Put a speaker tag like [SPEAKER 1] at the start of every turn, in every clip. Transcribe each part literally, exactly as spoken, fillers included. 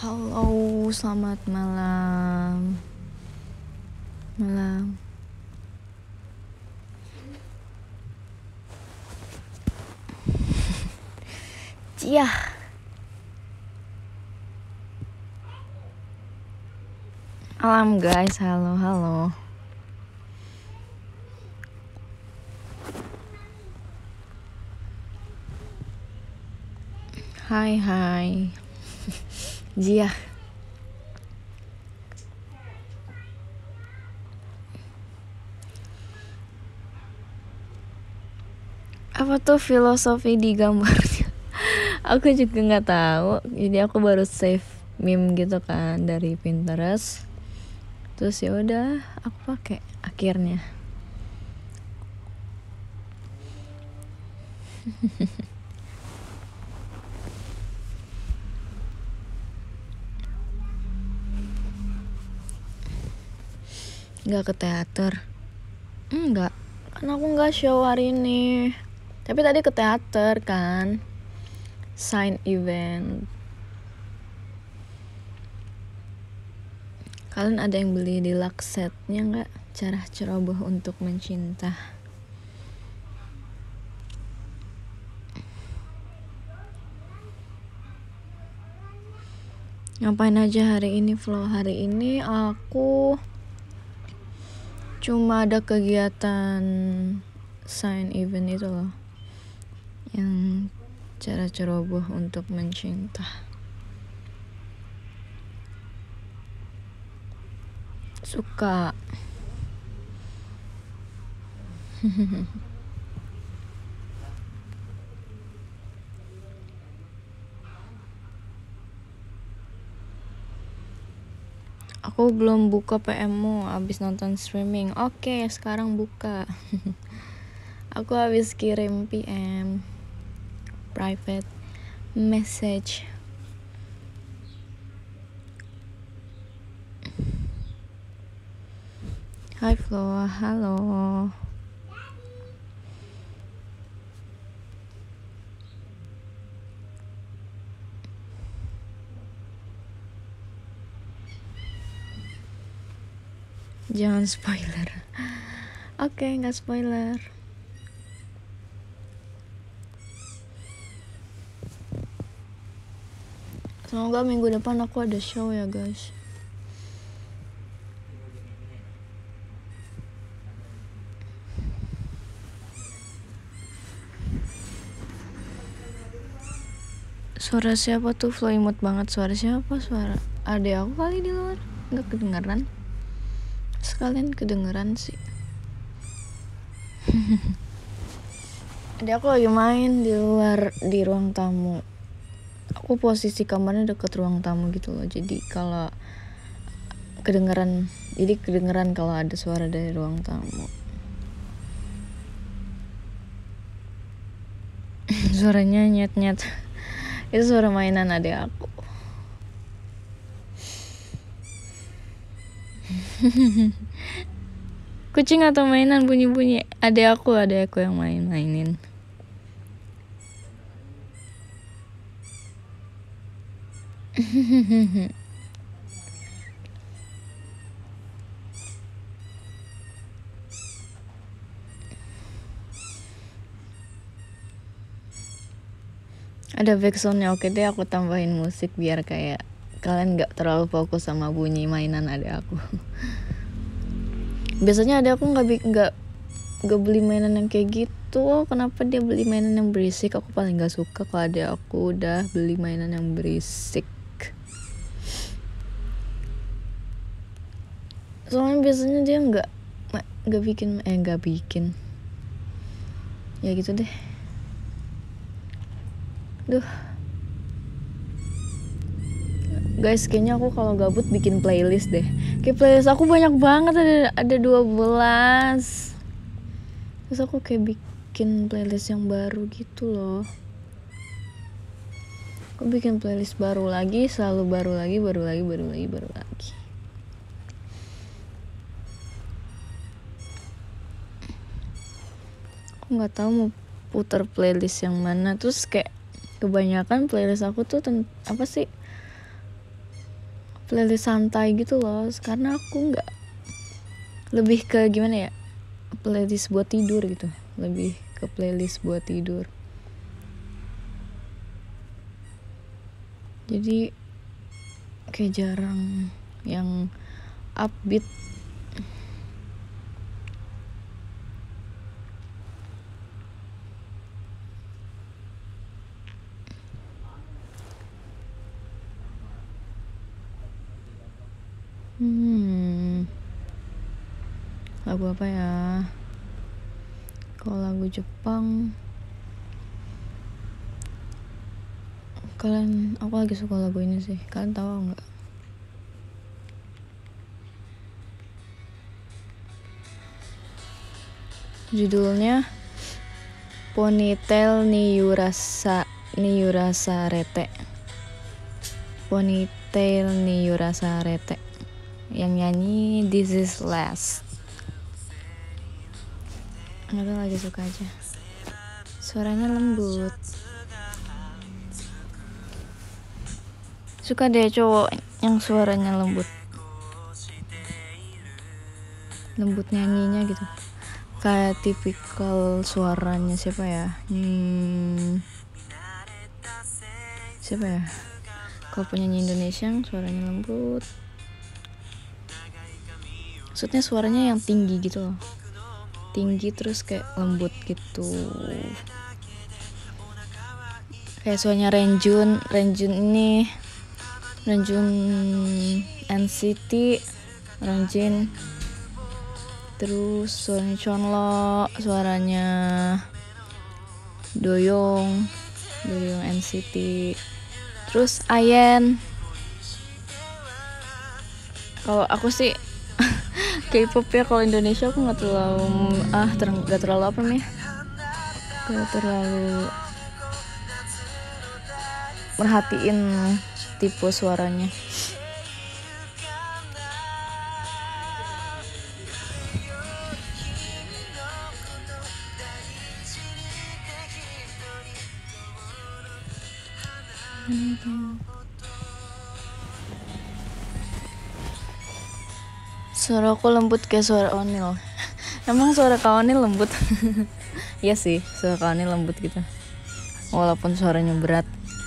[SPEAKER 1] Halo, selamat malam. Malam. Cia. Malam guys, halo, halo. Hai, hai. Jia. Apa tuh filosofi di gambarnya? Aku juga nggak tahu. Jadi aku baru save meme gitu kan dari Pinterest. Terus ya udah, aku pakai akhirnya. Nggak ke teater? Enggak, kan aku nggak show hari ini. Tapi tadi ke teater kan, sign event. Kalian ada yang beli di Laksetnya nggak? Cara ceroboh untuk mencinta. Ngapain aja hari ini Flo? Hari ini aku cuma ada kegiatan sign event itu loh, yang cara ceroboh untuk mencinta. Suka. Aku belum buka P M-mu abis nonton streaming. Oke, sekarang buka. Aku habis kirim P M, private message. Hai Flo, halo. Jangan spoiler. Oke, okay, nggak spoiler. Semoga minggu depan aku ada show ya guys. Suara siapa tuh? Flo imut banget. Suara siapa? Suara adek aku kali di luar. Nggak kedengeran. Sekalian kedengeran sih. Adek aku lagi main di luar di ruang tamu. Aku posisi kamarnya deket ruang tamu gitu loh. Jadi kalau kedengeran, jadi kedengeran kalau ada suara dari ruang tamu. Suaranya nyet-nyet. Itu suara mainan adek aku. Kucing atau mainan bunyi-bunyi? Adek aku, adek aku yang main-mainin. Ada backsoundnya, oke deh aku tambahin musik biar kayak kalian nggak terlalu fokus sama bunyi mainan adek aku. Biasanya adek aku nggak nggak nggak beli mainan yang kayak gitu. Kenapa dia beli mainan yang berisik? Aku paling nggak suka kalau adek aku udah beli mainan yang berisik. Soalnya biasanya dia nggak nggak bikin eh nggak bikin ya gitu deh. Duh guys, kayaknya aku kalau gabut bikin playlist deh. Kayak playlist aku banyak banget, ada ada dua belas. Terus aku kayak bikin playlist yang baru gitu loh. Aku bikin playlist baru lagi, selalu baru lagi, baru lagi, baru lagi, baru lagi. Aku nggak tahu mau putar playlist yang mana. Terus kayak kebanyakan playlist aku tuh ten- apa sih playlist santai gitu loh, karena aku nggak, lebih ke gimana ya, playlist buat tidur gitu, lebih ke playlist buat tidur. Jadi kayak jarang yang upbeat. Hmm, lagu apa ya? Kalau lagu Jepang, kalian, aku lagi suka lagu ini sih. Kalian tahu nggak? Judulnya Ponytail Niyurasa Niyurasa Rete. Ponytail Niyurasa Rete. Yang nyanyi This Is Last. Nggak tahu, lagi suka aja. Suaranya lembut. Suka deh cowok yang suaranya lembut. Lembut nyanyinya gitu. Kayak tipikal suaranya siapa ya? Hmm, siapa ya? Kalau penyanyi Indonesia yang suaranya lembut. Maksudnya suaranya yang tinggi gitu loh. Tinggi terus kayak lembut gitu. Kayak suaranya Renjun, Renjun ini, Renjun N C T, Renjin. Terus suaranya Chonlo, suaranya Doyoung, Doyoung N C T. Terus Ayen. Kalau aku sih K-pop ya, kalau Indonesia aku nggak terlalu ah ter nggak terlalu apa nih, nggak terlalu merhatiin tipe suaranya. Suara aku lembut kayak suara Onil. Emang suara Kak Onil lembut? Iya sih, suara Kak Onil lembut gitu. Walaupun suaranya berat.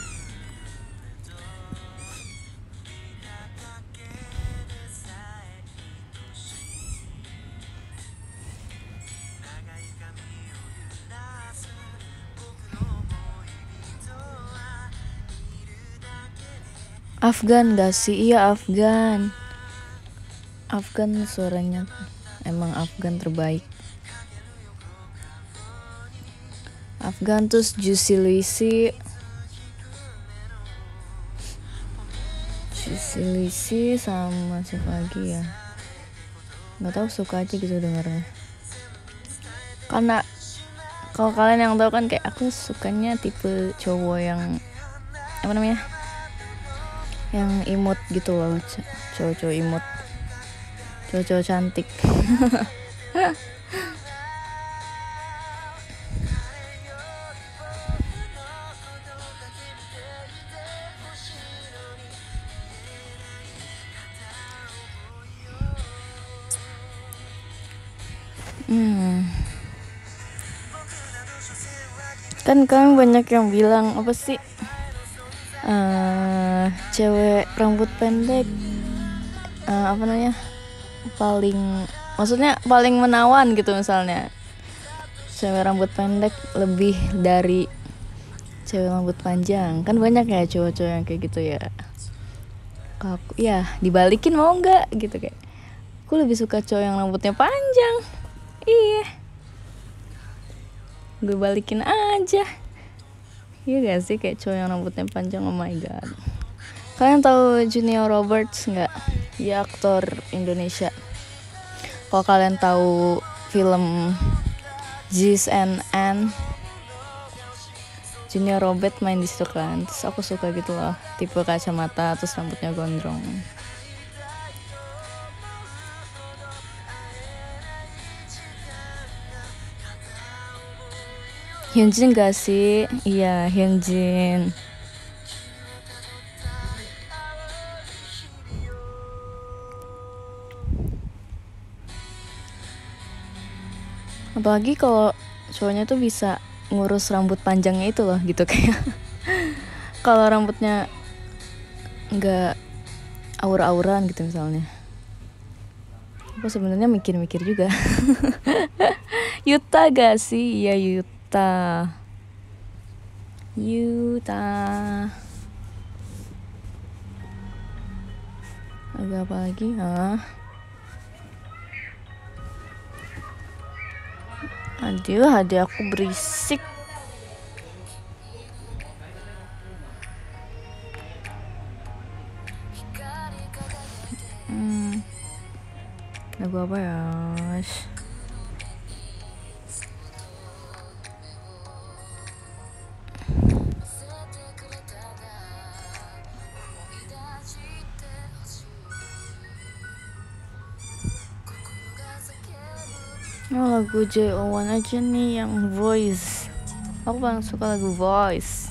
[SPEAKER 1] Afgan gak sih? Iya Afgan. Afgan suaranya emang Afgan terbaik. Afgan, terus Juicy Luicy. Juicy Luicy sama siapa lagi ya? Nggak tahu, suka aja gitu dengarnya. Karena kalau kalian yang tahu kan, kayak aku sukanya tipe cowok yang apa namanya? Yang imut gitu loh, cowok-cowok imut. Cowok-cowok cantik. hmm. Kan kalian banyak yang bilang apa sih, uh, cewek rambut pendek uh, apa namanya, paling, maksudnya paling menawan gitu. Misalnya cewek rambut pendek lebih dari cewek rambut panjang. Kan banyak ya cowok-cowok yang kayak gitu ya. Kalau aku ya dibalikin mau nggak gitu, kayak aku lebih suka cowok yang rambutnya panjang. Iya, gue balikin aja. Iya gak sih, kayak cowok yang rambutnya panjang. Oh my god. Kalian tahu Julia Roberts nggak? Dia aktor Indonesia. Kalau kalian tahu film Ziz and Anne, Julia Roberts main di situ kan. Terus aku suka gitu loh, tipe kacamata terus rambutnya gondrong. Hyunjin gak sih? Iya, Hyunjin. Apalagi kalau cowoknya tuh bisa ngurus rambut panjangnya itu loh gitu kayak kalau rambutnya nggak aur-auran gitu misalnya, aku sebenarnya mikir-mikir juga. Yuta gak sih? Iya Yuta. Yuta. Agak apa lagi? Hah? Aduh, hati aku berisik. Hmm. Lagu apa ya? Oh, lagu J O one aja nih yang Voice. Aku paling suka lagu Voice.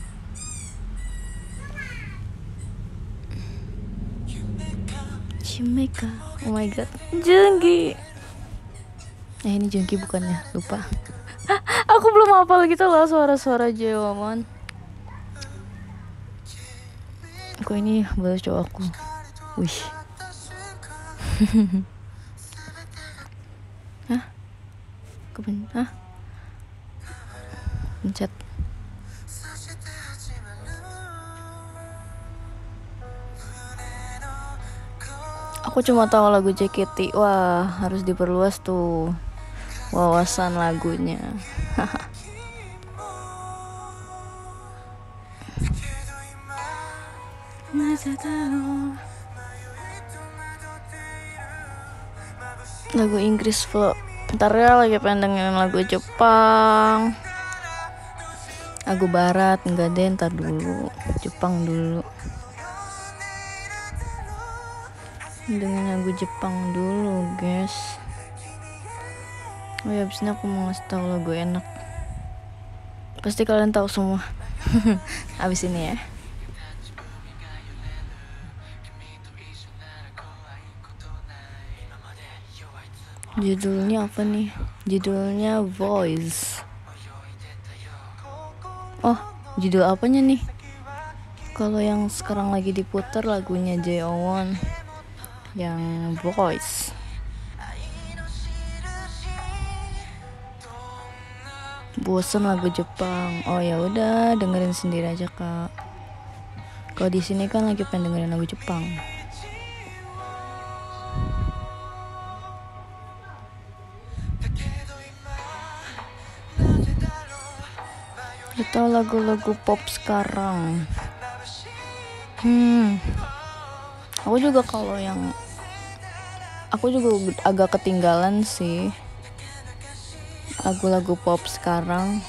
[SPEAKER 1] Yumeka. Oh my god, Junggi. Eh ini Junggi bukannya, lupa. Aku belum hafal gitu loh suara-suara J O one. Kok ini balas cowok aku. Wih. Hah? Kepen Hah? Pencet. Aku cuma tahu lagu J K T. Wah, harus diperluas tuh wawasan lagunya. Lagu Inggris flow. Ntar ya lagi pengen dengerin lagu Jepang. Lagu barat enggak deh, ntar dulu. Jepang dulu. Dengan lagu Jepang dulu guys. Oh ya, abis ini aku mau ngasih tahu lagu enak. Pasti kalian tahu semua. Abis ini ya. Judulnya apa nih? Judulnya Voice. Oh, judul apanya nih? Kalau yang sekarang lagi diputar lagunya J O one yang Voice. Bosen lagu Jepang. Oh ya udah, dengerin sendiri aja kak. Kalau di sini kan lagi pengen dengerin lagu Jepang. Atau lagu-lagu pop sekarang. Hmm. Aku juga kalau yang aku juga agak ketinggalan sih lagu-lagu pop sekarang,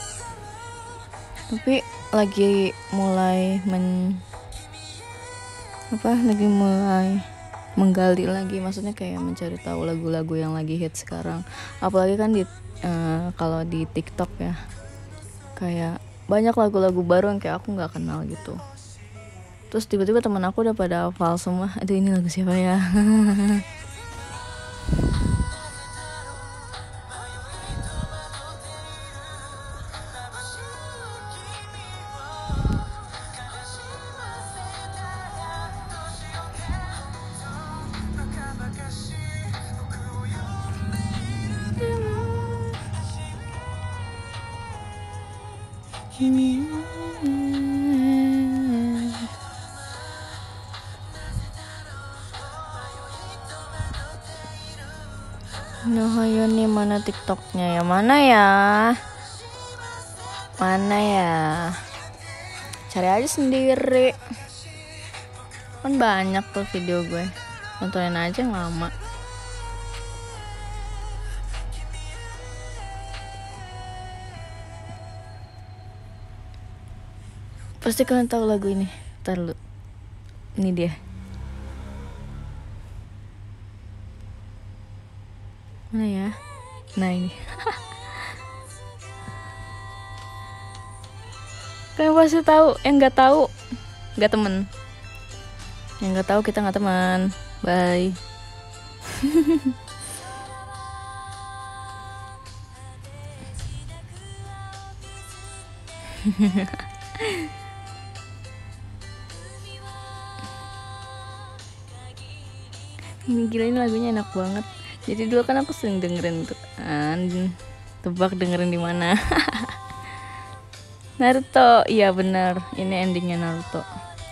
[SPEAKER 1] tapi lagi mulai men apa lagi mulai menggali lagi, maksudnya kayak mencari tahu lagu-lagu yang lagi hit sekarang, apalagi kan di uh, kalau di TikTok ya kayak banyak lagu-lagu baru yang kayak aku nggak kenal gitu. Terus tiba-tiba teman aku udah pada hafal semua. Aduh, ini lagu siapa ya? Nah, ayo nih, mana TikToknya ya? Mana ya? Mana ya? Cari aja sendiri. Kan banyak tuh video gue. Tontonin aja yang lama. Pasti kalian tahu lagu ini. Ntar lu. Ini dia. Mana ya? Nah ini. Kalian pasti tahu. Yang nggak tahu, nggak temen. Yang nggak tahu kita nggak teman. Bye. Ini gila, ini lagunya enak banget. Jadi dulu kan aku sering dengerin tuh kan. Tebak dengerin di mana? Naruto, iya benar. Ini endingnya Naruto.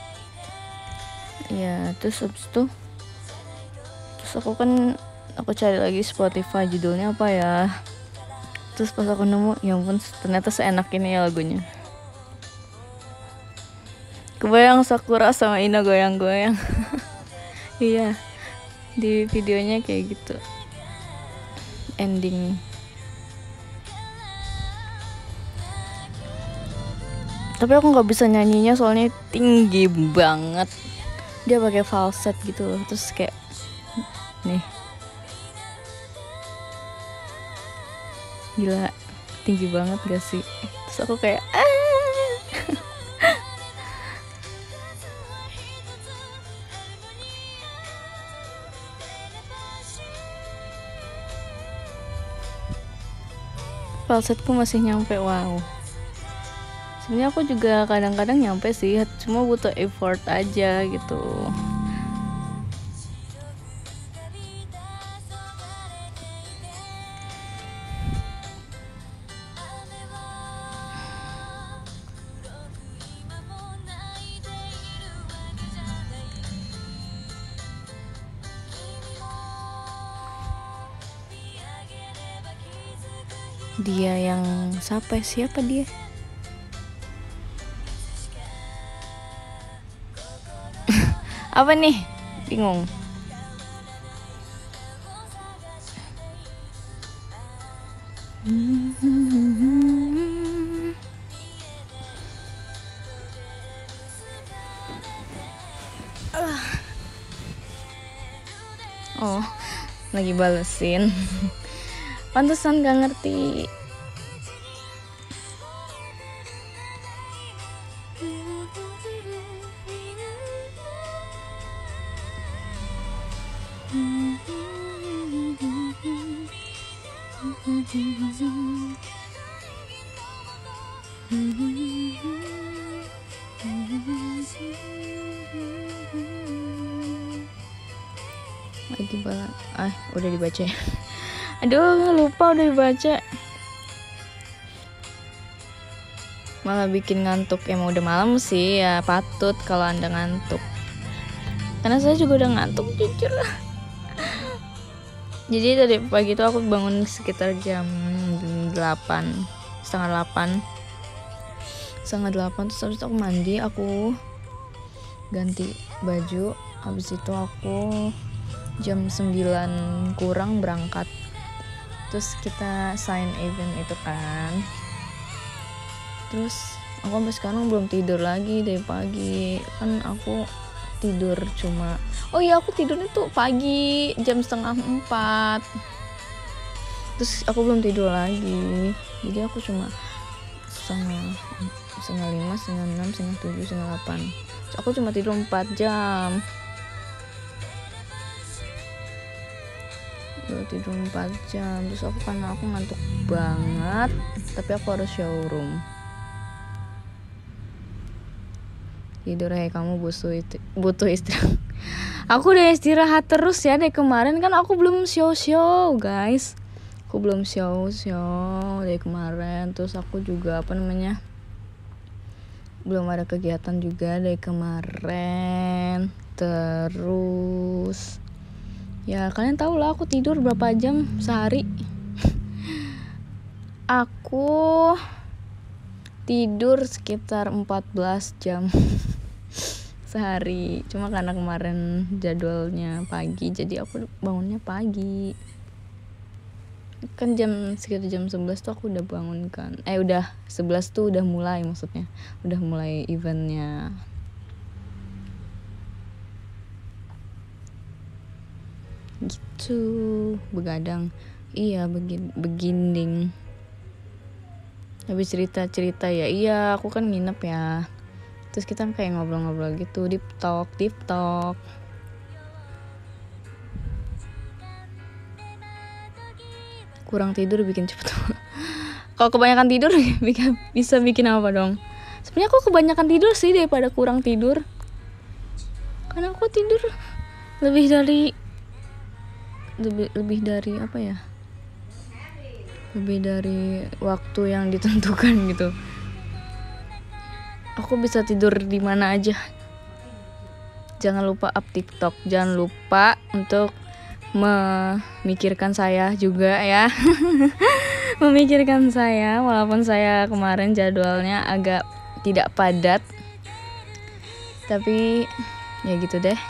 [SPEAKER 1] Ya, terus habis itu terus aku kan aku cari lagi Spotify judulnya apa ya. Terus pas aku nemu, ya ampun ternyata seenak ini ya lagunya. Kebayang Sakura sama Ina goyang-goyang. Iya, di videonya kayak gitu ending. Tapi aku nggak bisa nyanyinya soalnya tinggi banget, dia pakai falset gitu loh. Terus kayak nih, gila tinggi banget gak sih? Terus aku kayak ah. Falsetku masih nyampe, wow. Sebenarnya aku juga kadang-kadang nyampe sih, cuma butuh effort aja gitu. Dia yang siapa siapa dia? Apa nih? Bingung. Oh, lagi balesin. Pantesan gak ngerti. Lagi bal ah udah dibaca. Aduh lupa udah dibaca. Malah bikin ngantuk. Emang udah malam sih ya, patut kalau Anda ngantuk. Karena saya juga udah ngantuk jujur. Jadi tadi pagi itu aku bangun sekitar jam delapan, setengah delapan, setengah delapan. Terus habis itu aku mandi, aku ganti baju. Habis itu aku jam sembilan kurang berangkat. Terus kita sign event itu kan. Terus aku sampai sekarang belum tidur lagi dari pagi. Kan aku tidur cuma, oh iya aku tidurnya tuh pagi jam setengah empat. Terus aku belum tidur lagi. Jadi aku cuma setengah setengah lima, setengah enam, setengah tujuh, setengah delapan. Terus aku cuma tidur empat jam. Udah tidur empat jam. Terus aku karena aku ngantuk banget, tapi aku harus showroom. Tidur ya kamu butuh itu, butuh istirahat. Aku udah istirahat terus ya dari kemarin, kan aku belum show show guys. Aku belum show show dari kemarin. Terus aku juga apa namanya, belum ada kegiatan juga dari kemarin. Terus ya kalian tahu lah aku tidur berapa jam sehari. Aku tidur sekitar empat belas jam sehari. Cuma karena kemarin jadwalnya pagi, jadi aku bangunnya pagi. Kan jam sekitar jam sebelas tuh aku udah bangun kan. Eh udah sebelas tuh udah mulai, maksudnya udah mulai eventnya. Gitu, begadang. Iya, begin beginding. Habis cerita-cerita ya, iya aku kan nginep ya. Terus kita kayak ngobrol-ngobrol gitu, deep talk, deep talk. Kurang tidur bikin cepet. Kalau kebanyakan tidur bisa bikin apa dong? Sebenarnya aku kebanyakan tidur sih daripada kurang tidur. Karena aku tidur lebih dari lebih lebih dari apa ya? Lebih dari waktu yang ditentukan gitu. Aku bisa tidur di mana aja. Jangan lupa up TikTok. Jangan lupa untuk memikirkan saya juga ya. Memikirkan saya walaupun saya kemarin jadwalnya agak tidak padat. Tapi ya gitu deh.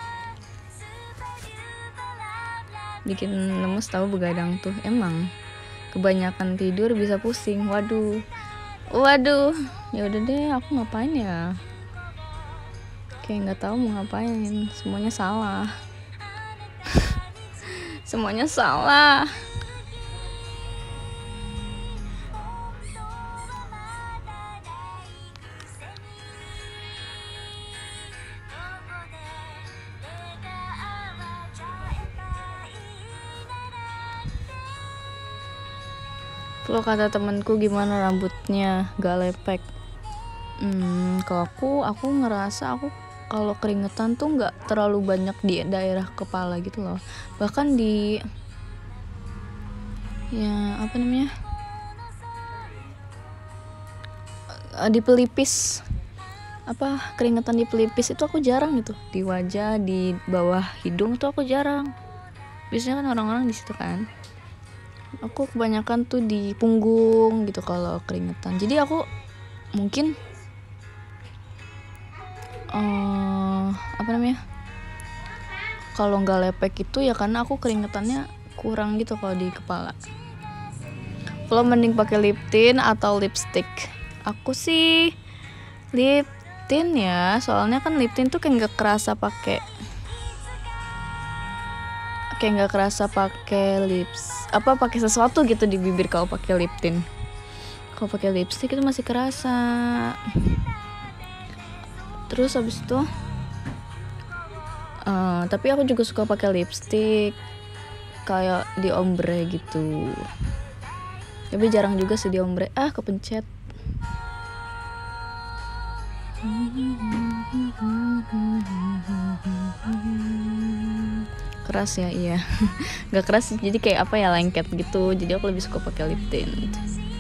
[SPEAKER 1] Bikin lemes tahu begadang tuh. Emang kebanyakan tidur bisa pusing. Waduh. Waduh. Ya udah deh, aku ngapain ya? Kayak nggak tahu mau ngapain. Semuanya salah. Semuanya salah. Kalau kata temanku gimana rambutnya gak lepek? Hmm, kalau aku, aku ngerasa aku kalau keringetan tuh nggak terlalu banyak di daerah kepala gitu loh. Bahkan di ya apa namanya di pelipis, apa keringetan di pelipis itu aku jarang gitu. Di wajah, di bawah hidung tuh aku jarang. Biasanya kan orang-orang di situ kan. Aku kebanyakan tuh di punggung gitu kalau keringetan. Jadi aku mungkin uh, apa namanya kalau nggak lepek itu ya karena aku keringetannya kurang gitu kalau di kepala. Kalau mending pakai lip tint atau lipstick. Aku sih lip tint ya, soalnya kan lip tint tuh kayak nggak kerasa pakai kayak nggak kerasa pakai lips apa pakai sesuatu gitu di bibir kalau pakai lip tint. Kalau pakai lipstick itu masih kerasa. Terus habis itu uh, tapi aku juga suka pakai lipstick kayak di ombre gitu. Tapi jarang juga sih di ombre. Ah, kepencet. Keras ya, iya. Gak keras jadi kayak apa ya, lengket gitu. Jadi aku lebih suka pakai lip tint.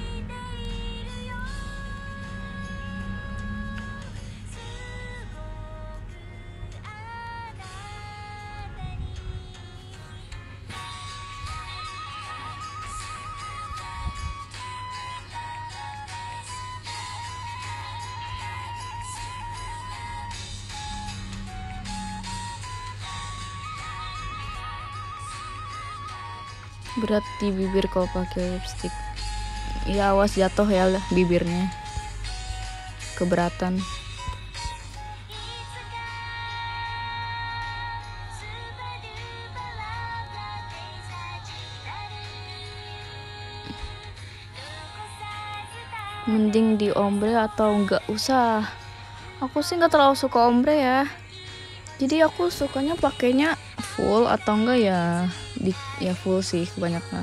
[SPEAKER 1] Berat di bibir kalau pakai lipstick. Ya awas jatuh ya bibirnya. Keberatan. Mending di ombre atau enggak usah. Aku sih nggak terlalu suka ombre ya. Jadi aku sukanya pakainya full atau enggak ya di ya full sih kebanyakan.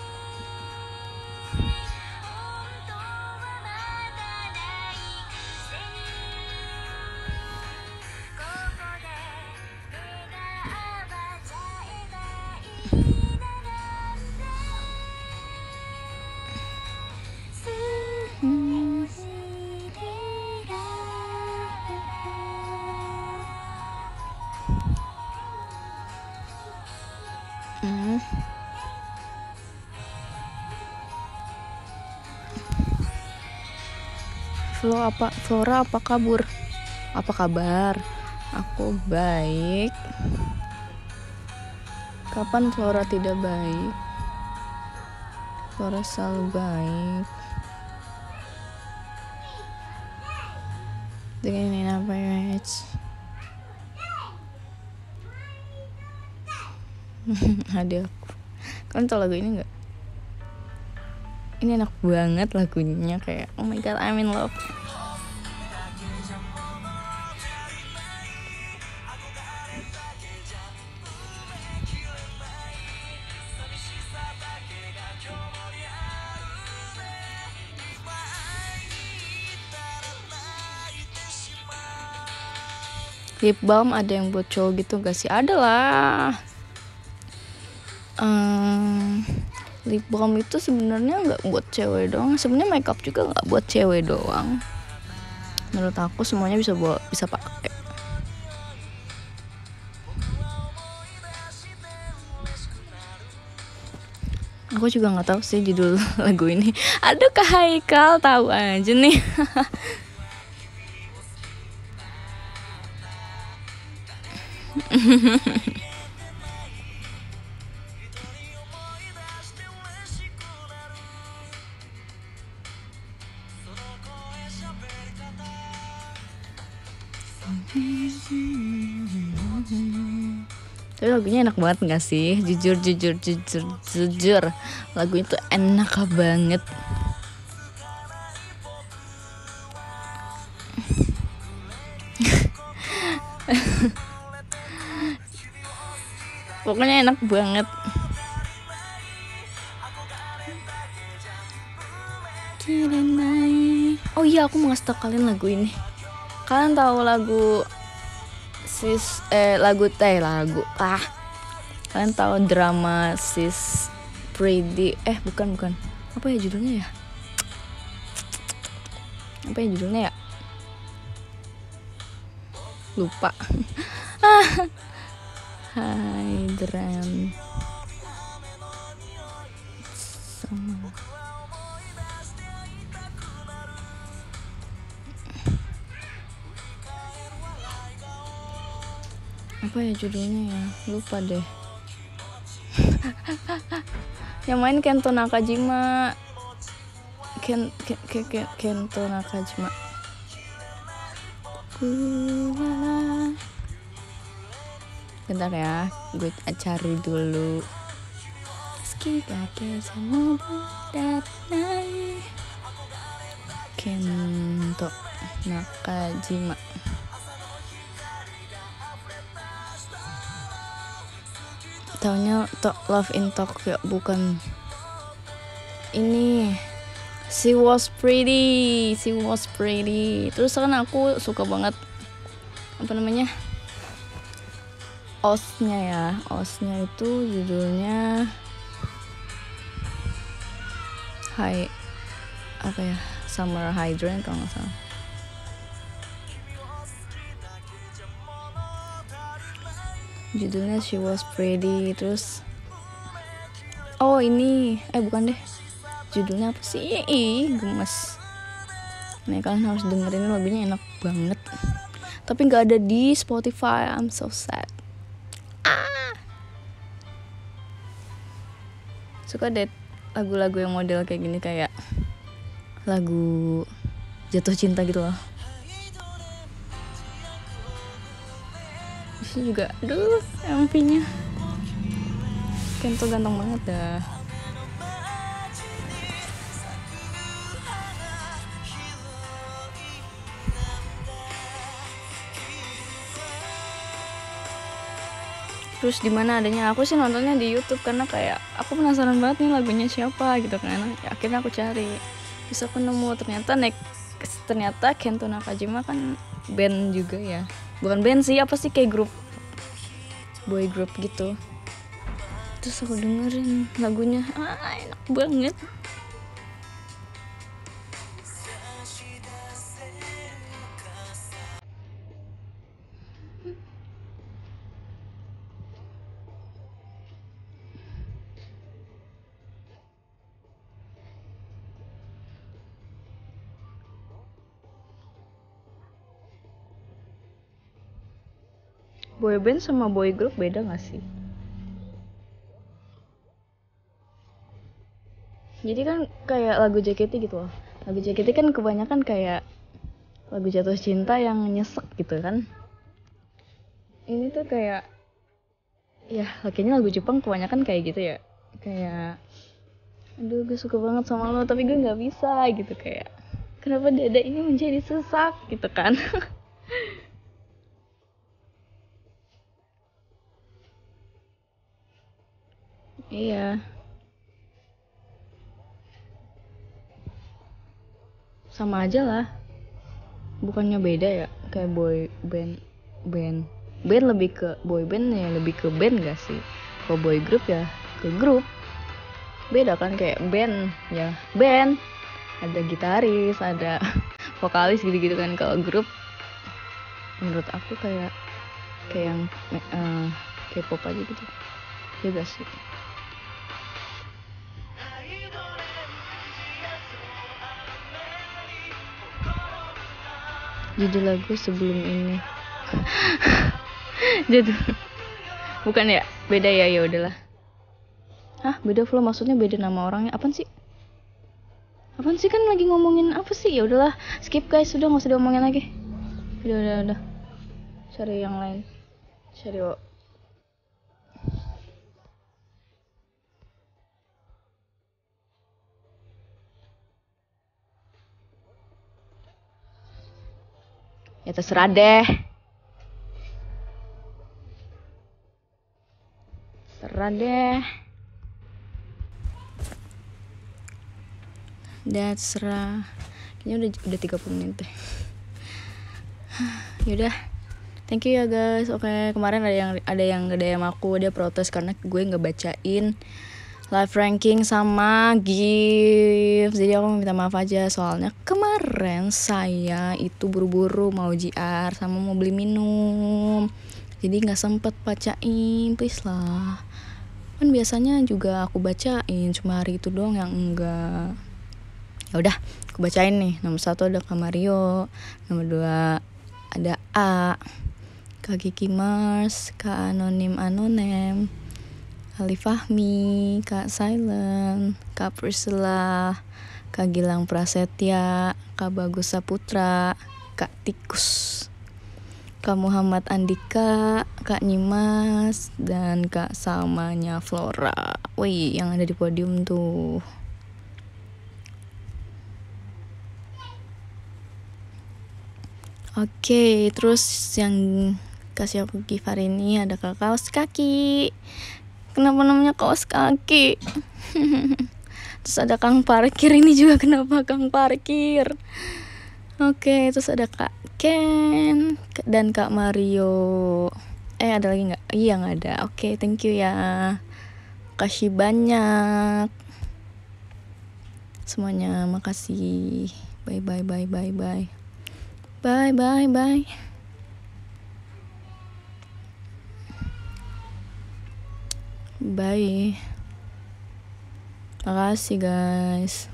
[SPEAKER 1] Hmm. Flo apa Flora apa kabur? Apa kabar? Aku baik. Kapan Flora tidak baik? Flora selalu baik. Dengerin apa ya? Ada aku. Kalian tau lagu ini nggak? Ini enak banget lagunya, kayak oh my god, I'm in love. Lip balm ada yang buat cowok gitu gak sih? Ada lah. Um, lip balm itu sebenarnya nggak buat cewek doang. Sebenarnya makeup juga nggak buat cewek doang. Menurut aku semuanya bisa buat bisa pakai. Aku juga nggak tahu sih judul lagu ini. Aduh Kak Haikal tahu aja nih. Tapi lagunya enak banget gak sih? Jujur, jujur, jujur, jujur lagu itu enak banget. Pokoknya enak banget. Oh iya, aku mau ngasih tau kalian lagu ini. Kalian tahu lagu sis eh lagu teh lagu ah kalian tahu drama Sis Pretty eh bukan bukan apa ya judulnya ya apa ya judulnya ya lupa. Hydran sama apa ya judulnya ya lupa deh. Yang main Kento Nakajima. Ken, Ken, Ken, Ken Kento Nakajima. Bentar ya, gue cari dulu. Kento Nakajima. Taunya Love in Tokyo, bukan ini. She was pretty, she was pretty. Terus kan aku suka banget apa namanya osnya ya, osnya itu judulnya Hi apa ya Summer Hydrant kalau nggak salah. Judulnya She Was Pretty. Terus oh ini eh bukan deh, judulnya apa sih? Ih gemes. Nih kalian harus dengerin, lagunya enak banget. Tapi nggak ada di Spotify. I'm so sad. Ah. Suka deh lagu-lagu yang model kayak gini, kayak lagu jatuh cinta gitu loh. Ini juga aduh M V-nya Kento ganteng banget dah. Terus di mana adanya? Aku sih nontonnya di YouTube karena kayak aku penasaran banget nih lagunya siapa gitu kan. Ya, akhirnya aku cari. Terus aku nemu ternyata next ternyata Kento Nakajima kan band juga ya. Bukan band sih, apa sih kayak grup boy group gitu. Terus aku dengerin lagunya, ah enak banget. Boy band sama boy group beda gak sih? Jadi kan kayak lagu J K T gitu loh. Lagu J K T kan kebanyakan kayak lagu jatuh cinta yang nyesek gitu kan. Ini tuh kayak ya kayaknya lagu Jepang kebanyakan kayak gitu ya. Kayak aduh gue suka banget sama lo tapi gue gak bisa gitu, kayak kenapa dada ini menjadi sesak gitu kan. Iya. Sama aja lah. Bukannya beda ya kayak boy band. band. Band lebih ke boy band ya, lebih ke band gak sih? Kalau boy group ya ke grup. Beda kan, kayak band ya band, ada gitaris, ada vokalis gitu-gitu kan. Kalau grup menurut aku kayak kayak yang uh, K-pop aja gitu. Ya gak sih? Judul lagu sebelum ini. Judul bukan ya, beda ya, ya udahlah. Hah, beda flow maksudnya beda nama orangnya. Apaan sih? Apaan sih, kan lagi ngomongin apa sih? Ya udahlah, skip guys, sudah nggak usah diomongin lagi. Udah udah udah. Cari yang lain. Cari wo. Ya terserah deh. Terserah deh. Udah terserah. Kayaknya udah udah tiga puluh menit deh. Yaudah, thank you ya guys. Oke, okay, kemarin ada yang ada yang nge-D M aku, dia protes karena gue nggak bacain live ranking sama gift. Jadi aku minta maaf aja, soalnya kemarin saya itu buru-buru mau J R sama mau beli minum, jadi nggak sempet bacain. Please lah, kan biasanya juga aku bacain, cuma hari itu doang yang enggak. Ya udah, aku bacain nih. Nomor satu ada Kak Mario, nomor dua ada A, Kak Kiki Mars, Kak Anonim Anonem, Ali Fahmi, Kak Silent, Kak Priscilla, Kak Gilang Prasetya, Kak Bagus Saputra, Kak Tikus, Kak Muhammad Andika, Kak Nyimas, dan Kak Salmanya Flora. Wih, yang ada di podium tuh. Oke, terus yang kasih aku gift hari ini ada Kak Kaos Kaki. Kenapa namanya Kaos Kaki? Terus ada Kang Parkir, ini juga kenapa Kang Parkir? Oke, terus ada Kak Ken dan Kak Mario. Eh, ada lagi nggak? Iya, nggak ada. Oke, thank you ya. Kasih banyak. Semuanya makasih. Bye bye bye bye bye. Bye bye bye. Bye. Makasih guys.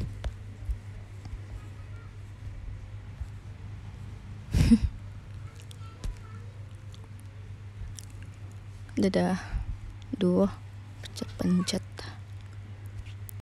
[SPEAKER 1] Dadah. Duh, pencet-pencet.